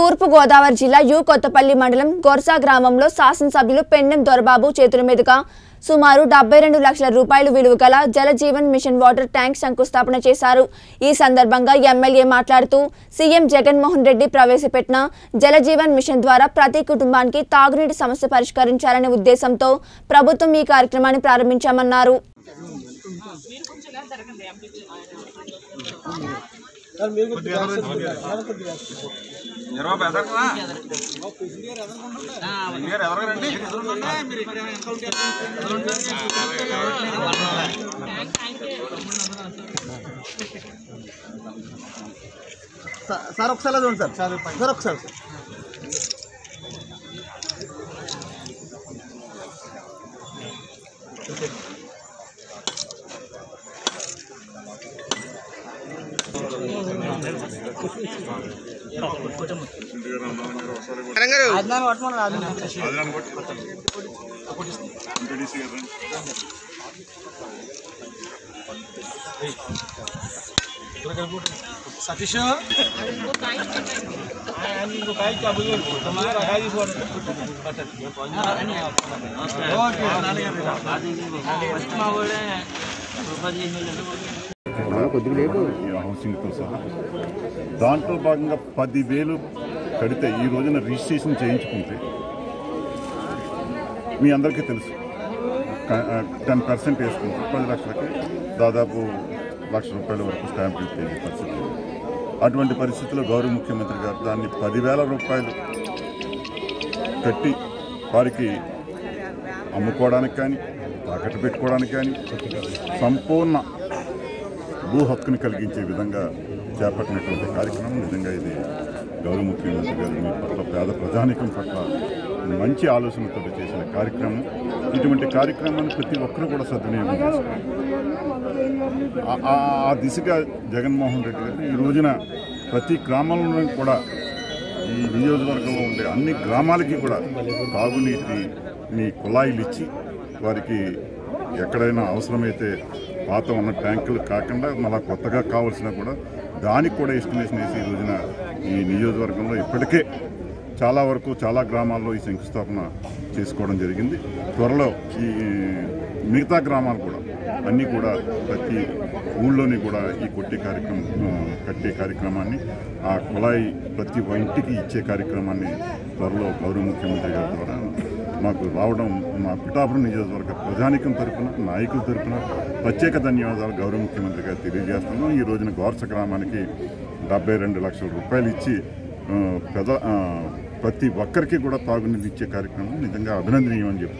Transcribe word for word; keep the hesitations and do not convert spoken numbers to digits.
తూర్పు గోదావరి జిల్లా యు కొత్తపల్లి మండలం గొర్సా గ్రామంలో శాసనసభ్యులు పెన్నెం దొరబాబు చేతుల మీదుగా సుమారు డెబ్బై రెండు లక్షల రూపాయలు విలువ గల Jal Jeevan machine water tank శంకుస్థాపన చేశారు। ఈ సందర్భంగా ఎమ్మెల్యే మాట్లాడుతూ సీఎం జగన్మోహన్ రెడ్డి ప్రవేశపెట్టిన జల జీవన్ మిషన్ ద్వారా ప్రతి కుటుంబానికి తాగునీటి సమస్య పరిష్కరించాలనే ఉద్దేశంతో ప్రభుత్వం ఈ కార్యక్రమాన్ని ప్రారంభించామన్నారు। సార్ ఒకసారి చూడండి సార్ సార్ సార్ ఒకసారి సార్ सतीश హౌసింగ్తో సహా దాంట్లో భాగంగా పదివేలు కడితే ఈ రోజున రిజిస్ట్రేషన్ చేయించుకుంటే మీ అందరికీ తెలుసు టెన్ పర్సెంట్ వేసుకుంటే పది లక్షలకి దాదాపు లక్ష రూపాయల వరకు స్టాంప్ డ్యూటీ పరిస్థితి। అటువంటి పరిస్థితుల్లో గౌరవ ముఖ్యమంత్రి గారు దాన్ని పదివేల రూపాయలు కట్టి వారికి అమ్ముకోవడానికి కానీ తాకట్టు పెట్టుకోవడానికి కానీ సంపూర్ణ భూ హక్కుని కలిగించే విధంగా చేపట్టినటువంటి కార్యక్రమం నిజంగా ఇది గౌరవ ముఖ్యమంత్రి గారు మీ పట్ల పేద ప్రజానికం పట్ల మంచి ఆలోచనతో చేసిన కార్యక్రమం। ఇటువంటి కార్యక్రమాన్ని ప్రతి ఒక్కరూ కూడా సద్వినియోగం చేసుకోవాలి। ఆ దిశగా జగన్మోహన్ రెడ్డి గారు ఈ రోజున ప్రతి గ్రామంలో కూడా ఈ నియోజకవర్గంలో ఉండే అన్ని గ్రామాలకి కూడా తాగునీటిని కుళాయిలు ఇచ్చి వారికి ఎక్కడైనా అవసరమైతే పాత ఉన్న ట్యాంకులు కాకుండా మళ్ళీ కొత్తగా కావాల్సినా కూడా దానికి కూడా ఎస్టిమేషన్ వేసి ఈ రోజున ఈ నియోజకవర్గంలో ఇప్పటికే చాలా వరకు చాలా గ్రామాల్లో ఈ శంకుస్థాపన చేసుకోవడం జరిగింది। త్వరలో ఈ మిగతా గ్రామాలు కూడా అన్నీ కూడా ప్రతి ఊళ్ళోని కూడా ఈ కొట్టే కార్యక్రమం కట్టే కార్యక్రమాన్ని ఆ కుళాయి ప్రతి ఇంటికి ఇచ్చే కార్యక్రమాన్ని త్వరలో గౌరవ ముఖ్యమంత్రి గారి ద్వారా మాకు రావడం మా పిఠాపురం నియోజకవర్గ ప్రజానికం తరఫున నాయకుల తరఫున ప్రత్యేక ధన్యవాదాలు గౌరవ ముఖ్యమంత్రి గారు తెలియజేస్తున్నాం। ఈ రోజున గోర్స గ్రామానికి డెబ్బై రెండు లక్షల రూపాయలు ఇచ్చి పెద ప్రతి ఒక్కరికి కూడా తాగునీరు ఇచ్చే కార్యక్రమం నిజంగా అభినందనీయం అని చెప్పి